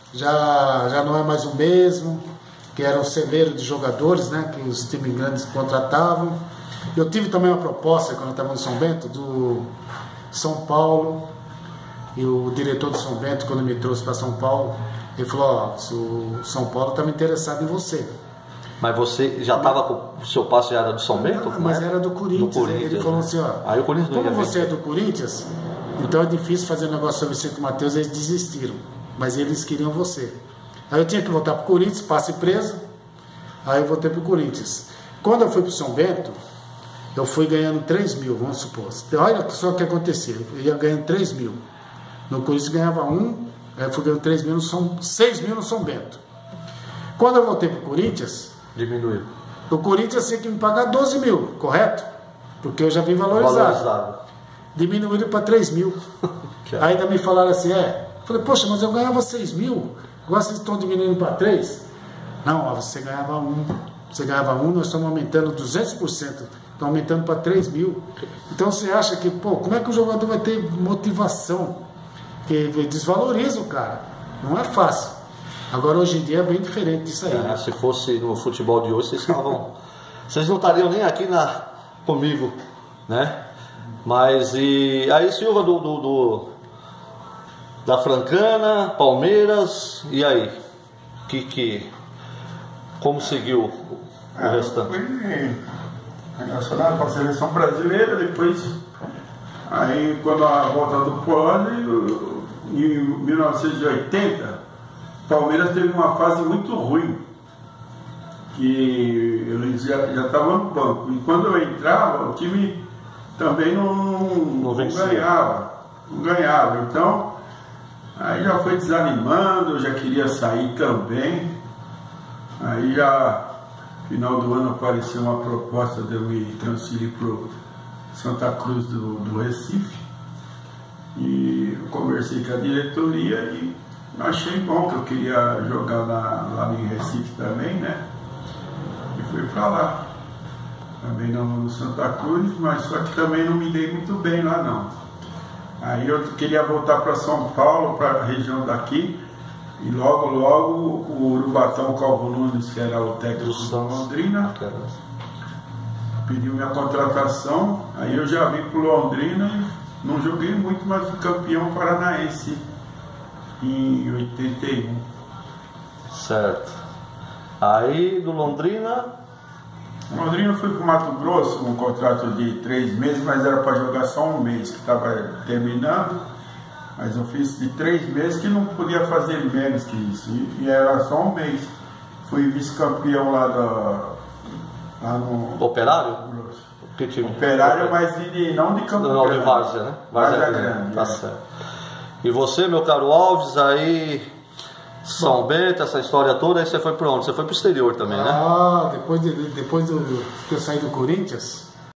já não é mais o mesmo, que era o celeiro de jogadores, né, que os times grandes contratavam. Eu tive também uma proposta, quando eu estava no São Bento, do São Paulo, e o diretor do São Bento, quando me trouxe para São Paulo, ele falou, o São Paulo está me interessado em você. Mas você já estava com o seu passe, já era do São Bento? Mas era do Corinthians. Ele falou assim, aí o Corinthians como você é do Corinthians, então é difícil fazer um negócio sobre o Vicente Matheus, eles desistiram. Mas eles queriam você. Aí eu tinha que voltar para o Corinthians, passe preso, aí eu voltei para o Corinthians. Quando eu fui para o São Bento, eu fui ganhando 3 mil, vamos supor. Olha só o que acontecia, eu ia ganhando 3 mil. No Corinthians ganhava 1, aí eu fui ganhando 3 mil, 6 mil no São Bento. Quando eu voltei para o Corinthians, diminuiu. O Corinthians tinha que me pagar 12 mil, correto? Porque eu já vim valorizado. Diminuíram para 3 mil. Ainda me falaram assim, falei, poxa, mas eu ganhava 6 mil, agora vocês estão diminuindo para 3? Não, você ganhava 1. Você ganhava 1, nós estamos aumentando 200%. Estamos aumentando para 3 mil. Então você acha que, como é que o jogador vai ter motivação? Porque desvaloriza o cara. Não é fácil. Agora hoje em dia é bem diferente disso aí. Né? Se fosse no futebol de hoje, vocês não estariam nem aqui comigo, né? Mas e aí, Silva da Francana, Palmeiras, e aí? Como seguiu o restante? Fui relacionado com a seleção brasileira, depois, aí quando a volta do Poli, em 1980, Palmeiras teve uma fase muito ruim, que eles já estavam no banco. E quando eu entrava, o time também não ganhava. Então, aí já foi desanimando, eu já queria sair também. Aí já, no final do ano, apareceu uma proposta de eu me transferir para o Santa Cruz do Recife. E eu conversei com a diretoria e achei bom, que eu queria jogar lá em Recife também, né? E fui pra lá. Também no Santa Cruz, mas só que também não me dei muito bem lá não. Aí eu queria voltar para São Paulo, para a região daqui, e logo o Urubatão Calvo Nunes, que era o técnico do Londrina, pediu minha contratação. Aí eu já vim pro Londrina e não joguei muito, mas fui campeão paranaense em 81. Certo. Aí do Londrina Fui para o Mato Grosso, um contrato de 3 meses, mas era para jogar só um mês, que estava terminando. Mas eu fiz de 3 meses, que não podia fazer menos que isso, e era só um mês. Fui vice-campeão lá no Operário? Que time? Operário, mas não de Campo Grande. Não, de Várzea, né? Várzea Grande. Tá certo. E você, meu caro Alves, aí São Bento, essa história toda, aí você foi para onde? Você foi para o exterior também, né? Depois que eu saí do Corinthians,